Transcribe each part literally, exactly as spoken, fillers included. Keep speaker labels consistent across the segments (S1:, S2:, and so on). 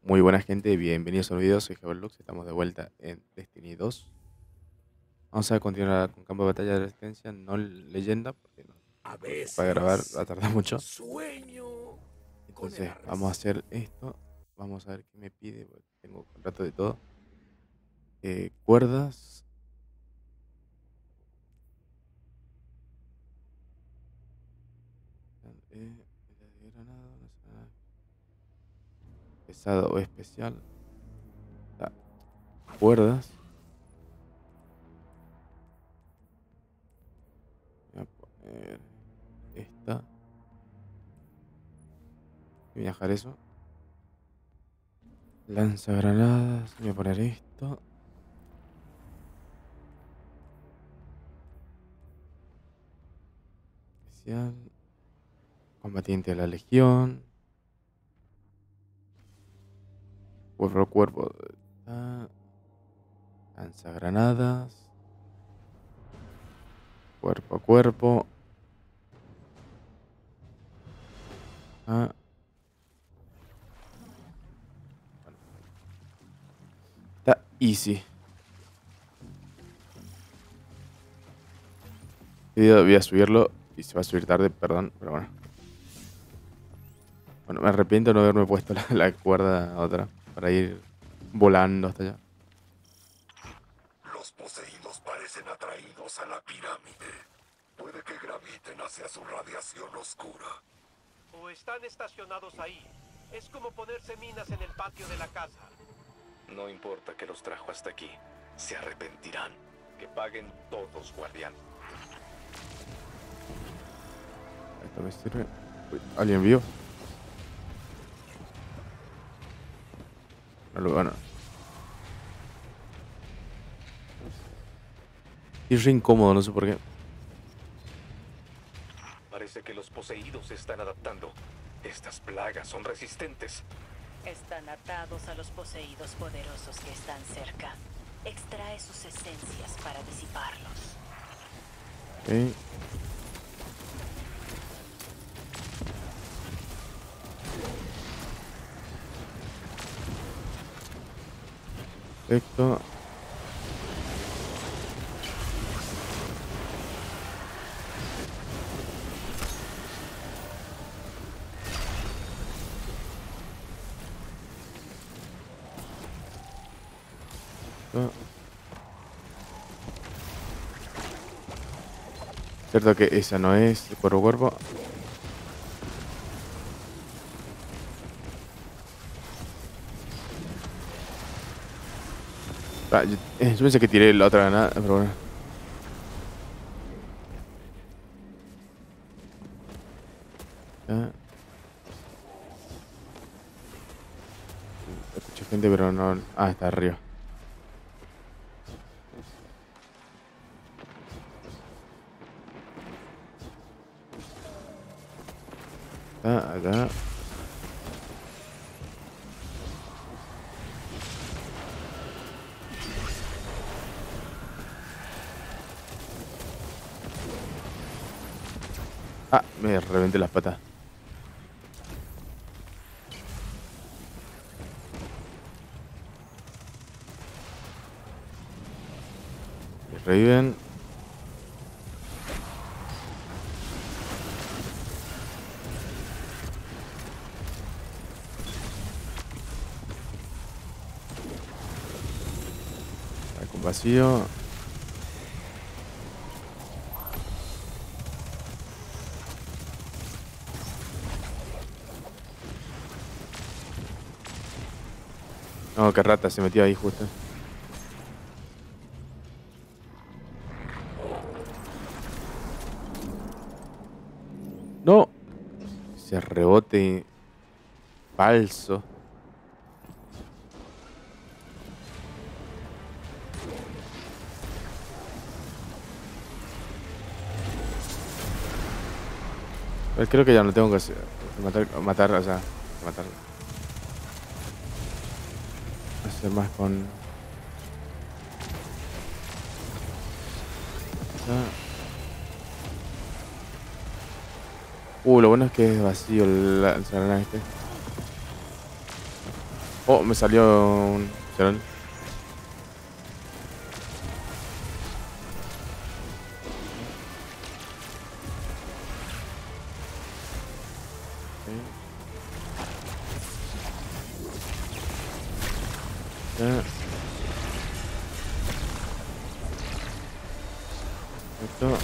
S1: Muy buena gente, bienvenidos a un video, soy Lux, estamos de vuelta en Destiny dos. Vamos a continuar con campo de batalla de resistencia, no leyenda, porque no,
S2: A
S1: porque para grabar va
S2: veces
S1: a tardar mucho.
S2: sueño con el
S1: Entonces vamos a hacer esto, vamos a ver qué me pide, porque tengo contrato de todo. Eh, cuerdas, eh, de granada, no sé nada, pesado o especial, ah, cuerdas. Voy a poner esta, voy a dejar eso. Lanzagranadas, voy a poner esto. Especial. Combatiente de la Legión. Cuerpo a cuerpo. Ah, lanzagranadas. Cuerpo a cuerpo. Ah, bueno, está easy. Este video voy a subirlo y se va a subir tarde, perdón, pero bueno. Bueno, me arrepiento de no haberme puesto la, la cuerda otra para ir volando hasta allá.
S2: Los poseídos parecen atraídos a la pirámide. Puede que graviten hacia su radiación oscura.
S3: O están estacionados ahí. Es como ponerse minas en el patio de la casa.
S4: No importa que los trajo hasta aquí. Se arrepentirán. Que paguen todos, guardián.
S1: Esto me sirve. Uy, ¿alguien vio? No lo van a. Es re incómodo, no sé por qué.
S4: Parece que los poseídos se están adaptando. Estas plagas son resistentes.
S5: Están atados a los poseídos poderosos que están cerca. Extrae sus esencias para disiparlos.
S1: Ok. Perfecto. Ah. Cierto que esa no es el cuerpo a cuerpo. Ah, yo, eh, yo pensé que tiré la otra granada, pero bueno. Ah. Escuché gente, pero no. Ah, está arriba. Está acá. Ah, me reventé las patas. Me reviven. Está con vacío. No, qué rata, se metió ahí justo. No. Ese rebote falso. Pero creo que ya no tengo que hacer, matar, matar, o sea, matar. Hacer más con. Ah. Uh, lo bueno es que es vacío el lanzagranadas este. Oh, me salió un... Cerol. Ya. Esto.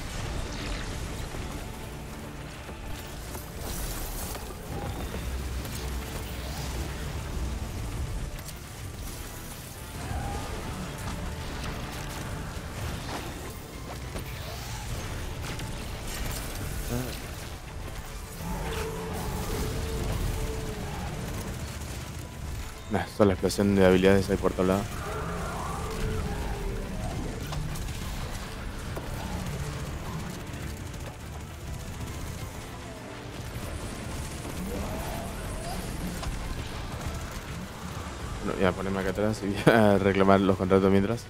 S1: Nah, son la explosión de habilidades ahí por todos lados. Bueno, voy a ponerme acá atrás y voy a reclamar los contratos mientras.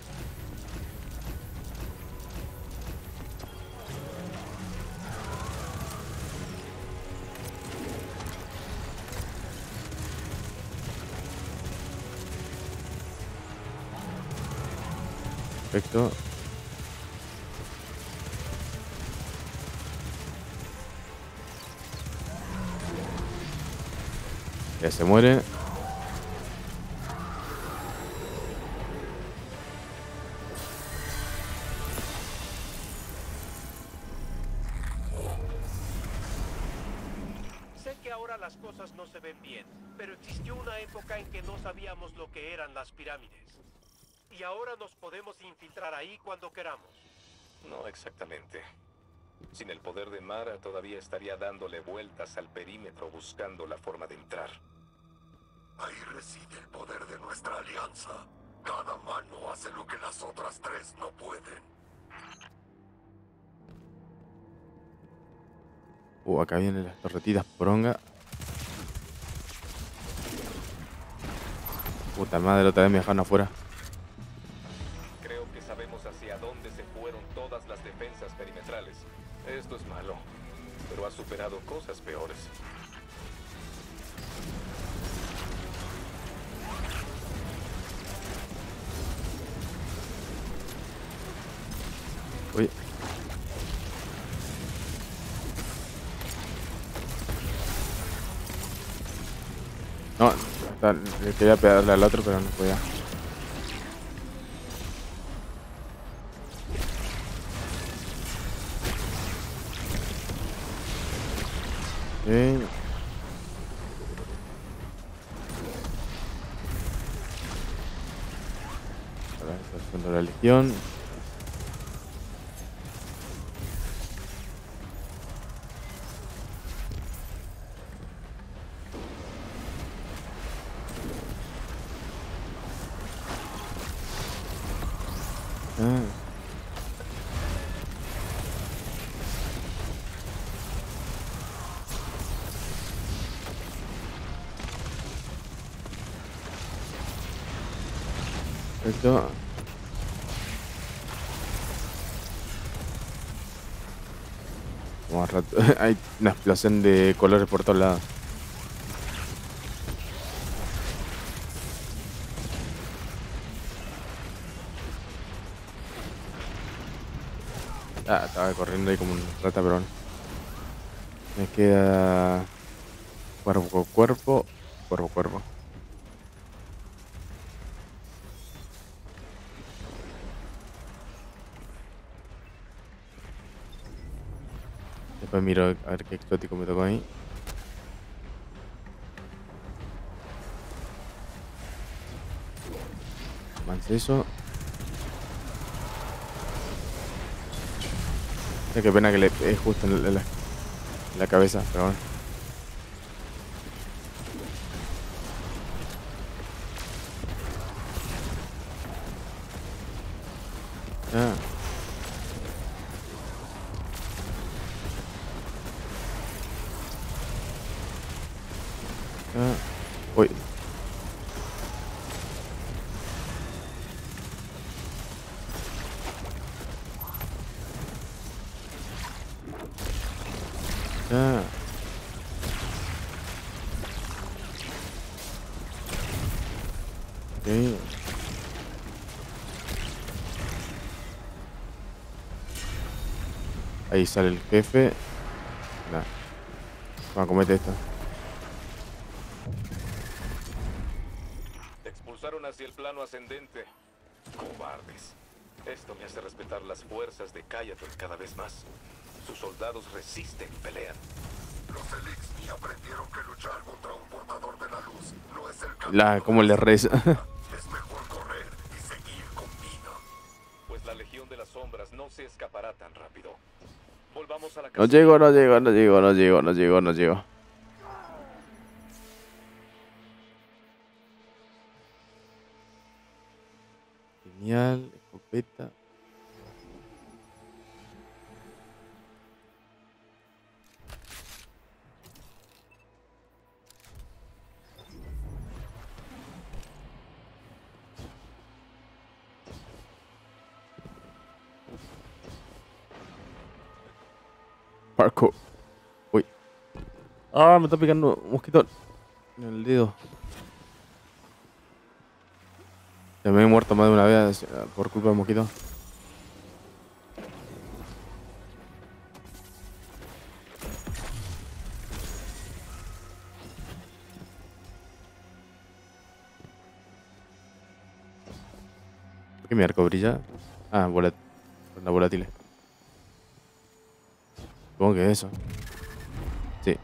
S1: Perfecto. Ya se muere.
S3: Sé que ahora las cosas no se ven bien, pero existió una época en que no sabíamos lo que eran las pirámides. Y ahora nos podemos infiltrar ahí cuando queramos.
S4: No exactamente. Sin el poder de Mara todavía estaría dándole vueltas al perímetro buscando la forma de entrar.
S2: Ahí reside el poder de nuestra alianza. Cada mano hace lo que las otras tres no pueden.
S1: Uh, acá vienen las torretitas poronga. Puta madre, otra vez me dejaron afuera.
S4: Creo que sabemos hacia dónde se fueron todas las defensas perimetrales. Esto es malo, pero ha superado cosas peores.
S1: Uy. No, hasta le quería pegarle al otro, pero no podía. Okay. Ahora está haciendo la legión. Ah. Perfecto. Vamos a rato. Hay una explosión de colores por todos lados. Ah, estaba corriendo ahí como un rata, pero bueno. Me queda cuerpo cuerpo, cuerpo cuerpo. Después miro a ver qué exótico me tocó ahí. Más eso. Qué pena que le pegué justo en la, en la, en la cabeza, pero bueno. Ah. Ah. Uy. Ah. Ok. Ahí sale el jefe. Nah. Vamos a comete esto.
S4: Expulsaron hacia el plano ascendente. Cobardes. Esto me hace respetar las fuerzas de Kayaton cada vez más. Sus soldados resisten y pelean.
S2: Los Elixni aprendieron que luchar contra un portador de la luz no es el camino.
S1: La, como le reza.
S2: Es mejor correr y seguir con vida.
S4: Pues la Legión de las Sombras no se escapará tan rápido. Volvamos a la
S1: No
S4: casa.
S1: llego, no llego, no llego, no llego, no llego, no llego. Genial, escopeta. Parkour. Uy. Ah, me está picando un mosquito en el dedo. Ya me he muerto más de una vez por culpa del mosquito. ¿Por qué mi arco brilla? Ah, volat una volátil. Supongo que es eso. Sí.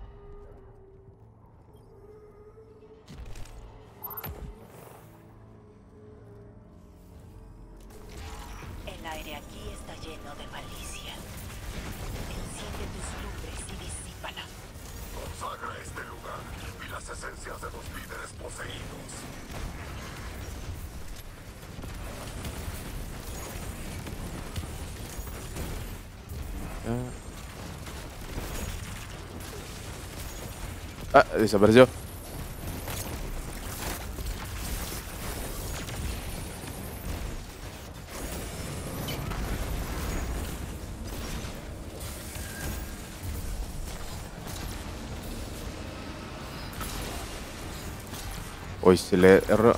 S5: El aire aquí está lleno de malicia. Enciende tus lumbres y disípala.
S2: Consagra este lugar y las esencias de los líderes poseídos.
S1: Ah, desapareció. Uy, se le erró.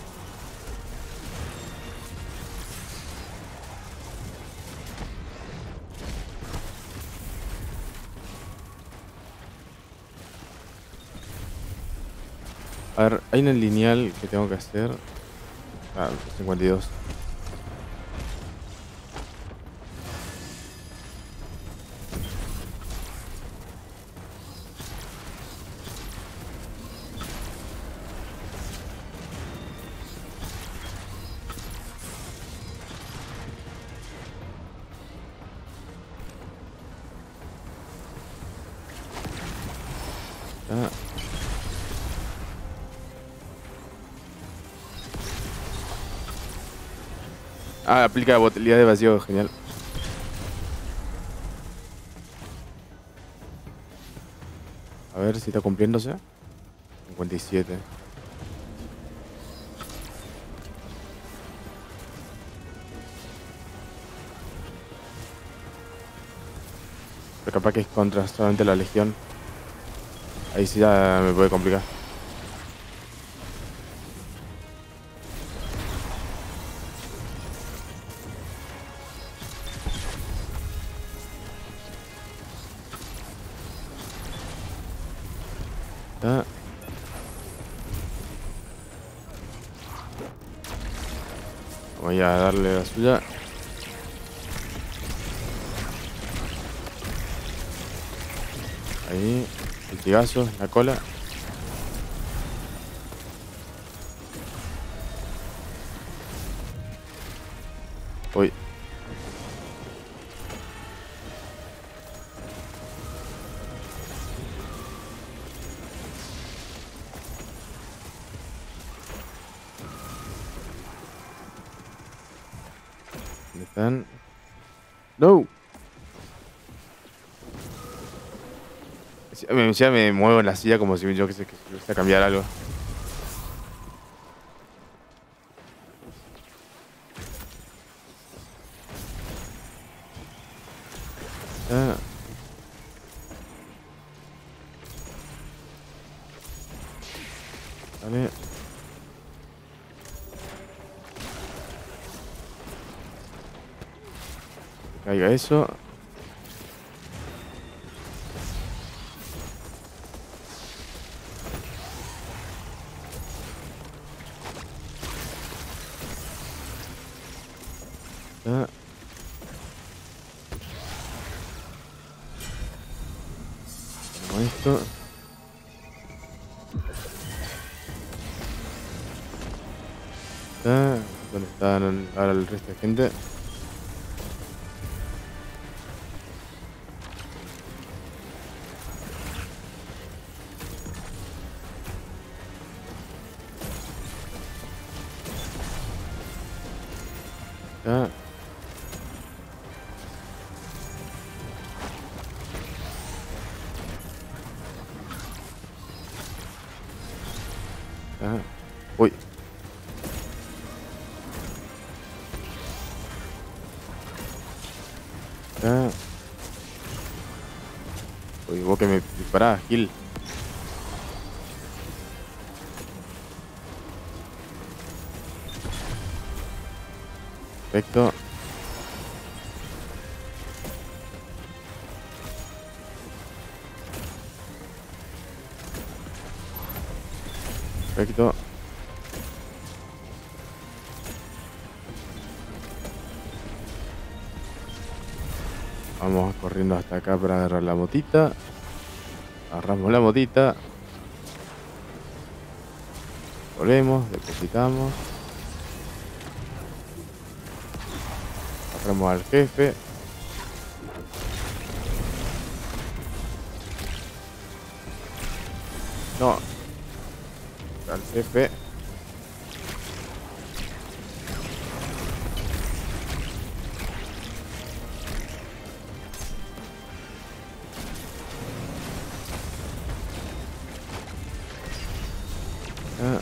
S1: A ver, hay una lineal que tengo que hacer. Ah, cincuenta y dos. Ah. Ah, aplica botella de vacío, genial. A ver si está cumpliéndose. cincuenta y siete. Pero capaz que es contra solamente la legión. Ahí sí ya me puede complicar. Ah. Voy a darle la suya. Ahí, el tigazo, la cola. Uy. ¿Dónde están? ¡No! Ya me, ya me muevo en la silla como si yo que sé que quisiera cambiar algo. Ah. Vale. caiga eso. Ah. Como esto. Ah, ¿dónde están ahora el resto de gente? Ah. Ah. Uy. Ah. Uy, vos que me disparás, Gil. Perfecto. Perfecto. Vamos corriendo hasta acá para agarrar la motita. Agarramos la motita. Volvemos, depositamos. Agarramos al jefe. No. Al jefe. Ah.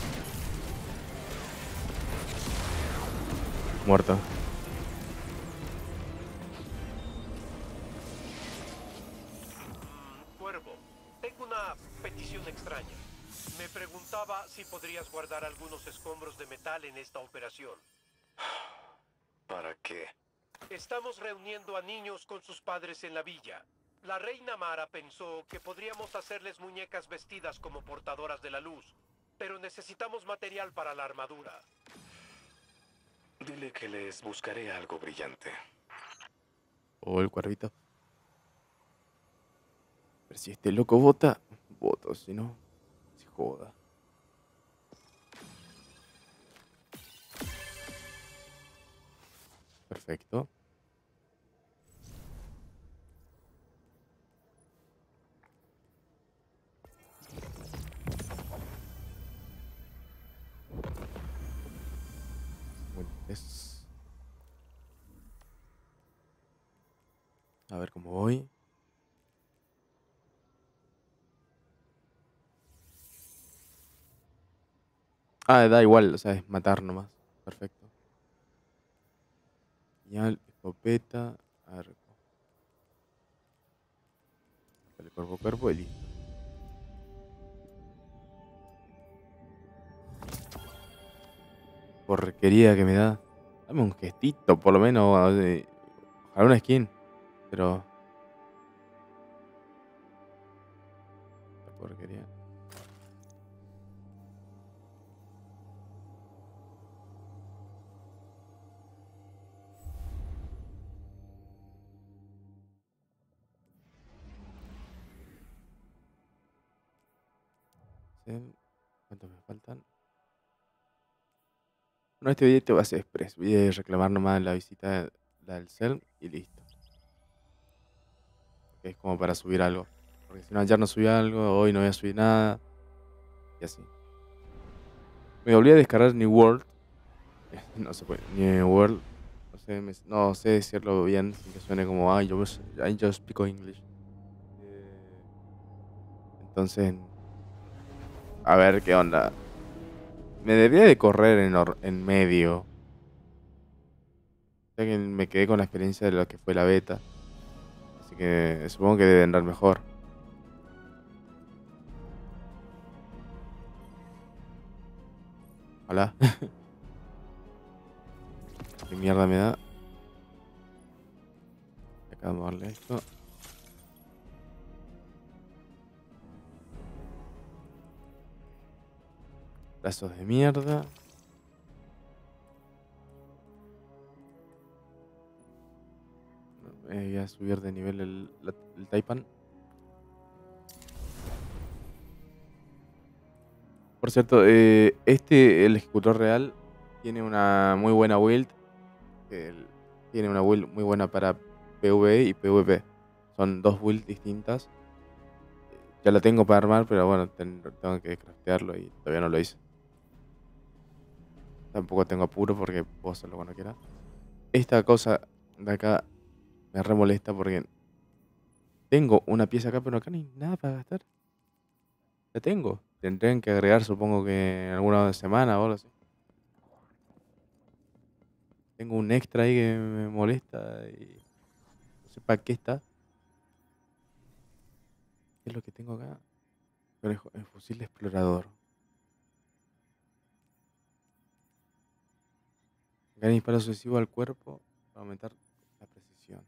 S1: Muerto.
S3: Mm, Cuervo, tengo una petición extraña. Me preguntaba si podrías guardar algunos escombros de metal en esta operación.
S4: ¿Para qué?
S3: Estamos reuniendo a niños con sus padres en la villa. La reina Mara pensó que podríamos hacerles muñecas vestidas como portadoras de la luz, pero necesitamos material para la armadura.
S4: Dile que les buscaré algo brillante.
S1: O el cuervito. Pero si este loco vota, voto, si no, se joda. Perfecto. Bueno, es... A ver cómo voy. Ah, da igual, o sea, es matar nomás. Perfecto. Señal, escopeta, arco. Dale cuerpo a cuerpo y listo. Porquería que me da. Dame un gestito, por lo menos. eh, Ojalá una skin. Pero... Esta porquería. Sí. ¿Cuántos me faltan? No, este video va a ser express. Voy a reclamar nomás la visita de- la del Cell y listo. Que es como para subir algo. Porque si no, ayer no subí algo, hoy no voy a subir nada. Y así. Me volví a descargar New World. No se puede. New World. No sé, me- no sé decirlo bien sin que suene como ay, yo was- I just speak English. Eh, Entonces, a ver qué onda. Me debía de correr en, or- en medio. O sea que me quedé con la experiencia de lo que fue la beta. Así que supongo que debe andar mejor. Ojalá. ¿Qué mierda me da? Acá vamos a darle esto. Brazos de mierda. Eh, voy a subir de nivel el, la- el Taipan. Por cierto, eh, este, el ejecutor real, tiene una muy buena build. que el- tiene una build muy buena para PvE y PvP. Son dos builds distintas. Ya la tengo para armar, pero bueno, ten- tengo que craftearlo y todavía no lo hice. Tampoco tengo apuro porque puedo hacerlo cuando quiera. Esta cosa de acá me re molesta porque tengo una pieza acá, pero acá no hay nada para gastar. La tengo. Tendrán que agregar, supongo que en alguna semana o algo así. Tengo un extra ahí que me molesta y no sé para qué está. ¿Qué es lo que tengo acá? Pero es el fusil de explorador. Gran disparo sucesivo al cuerpo para aumentar la precisión.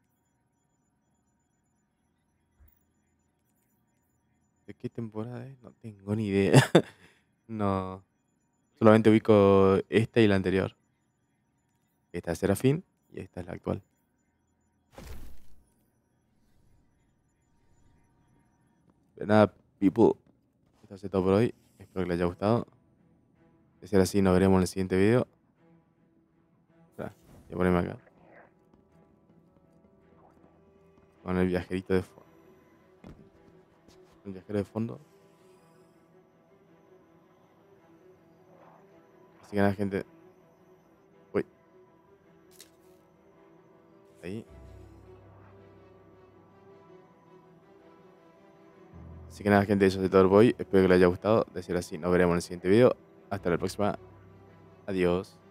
S1: ¿De qué temporada es? No tengo ni idea. No. Solamente ubico esta y la anterior. Esta es Serafín y esta es la actual. De nada, people. Esto es todo por hoy. Espero que les haya gustado. De ser así, nos veremos en el siguiente video. Espera, voy a ponerme acá. Con el viajerito de fondo. El viajero de fondo. Así que nada, gente. Uy. Ahí. Así que nada, gente, eso es todo por hoy. Espero que les haya gustado. De ser así, nos veremos en el siguiente video. Hasta la próxima. Adiós.